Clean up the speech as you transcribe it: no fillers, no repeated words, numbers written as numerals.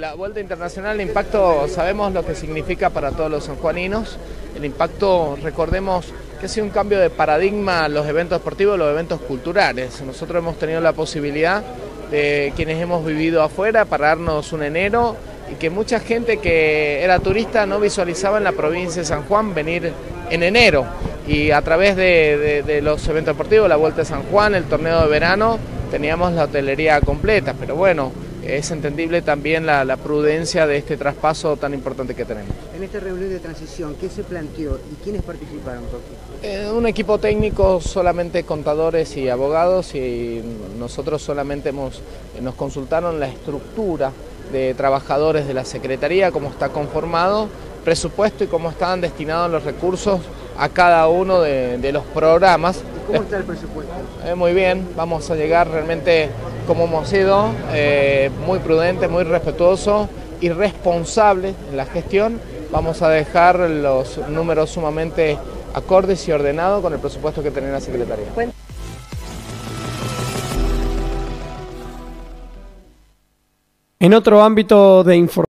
La Vuelta Internacional, el impacto, sabemos lo que significa para todos los sanjuaninos. El impacto, recordemos que ha sido un cambio de paradigma los eventos deportivos, los eventos culturales. Nosotros hemos tenido la posibilidad de quienes hemos vivido afuera pararnos un enero y que mucha gente que era turista no visualizaba en la provincia de San Juan venir en enero. Y a través de los eventos deportivos, la Vuelta de San Juan, el torneo de verano, teníamos la hotelería completa, pero bueno, es entendible también la prudencia de este traspaso tan importante que tenemos. En esta reunión de transición, ¿qué se planteó y quiénes participaron, Roque? Un equipo técnico, solamente contadores y abogados, y nosotros solamente nos consultaron la estructura de trabajadores de la Secretaría, cómo está conformado, presupuesto y cómo estaban destinados los recursos a cada uno de los programas. ¿Y cómo está el presupuesto? Muy bien, vamos a llegar realmente como hemos sido, muy prudente, muy respetuoso y responsable en la gestión. Vamos a dejar los números sumamente acordes y ordenados con el presupuesto que tiene la Secretaría. En otro ámbito de información,